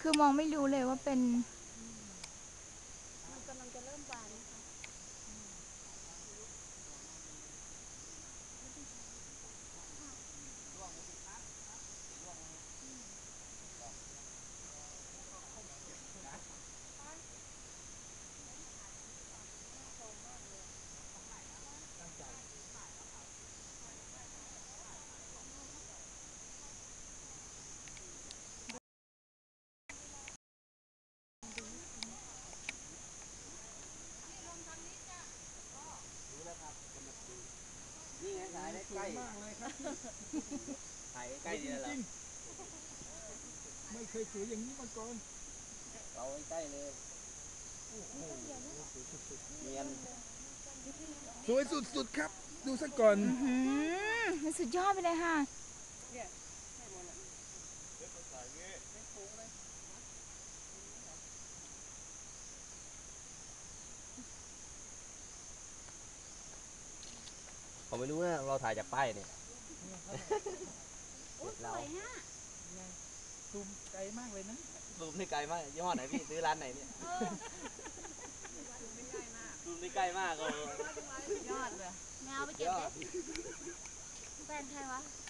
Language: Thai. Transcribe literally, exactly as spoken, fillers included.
คือมองไม่รู้เลยว่าเป็นมันกำลังจะเริ่มบานนะคะนี่ไงถ่ายได้ใกล้มากเลยครับถ่ายใกล้ดีแล้วไม่เคยสวยอย่างนี้มาก่อนเราใกล้เลยเนียนสวยสุดๆครับดูซะก่อนมันสุดยอดไปเลยค่ะผมไม่รู้นะเราถ่ายจากป้ายเนี่ยสวยฮะซูมไกลมากเลยนะซูมนี่ไกลมากยี่ห้อไหนพี่ซื้อร้านไหนเนี่ยซูมนี่ใกล้มากซูมนี่ใกล้มากเลยยอดเลยแมวไปเก็บดิแฟนใครวะ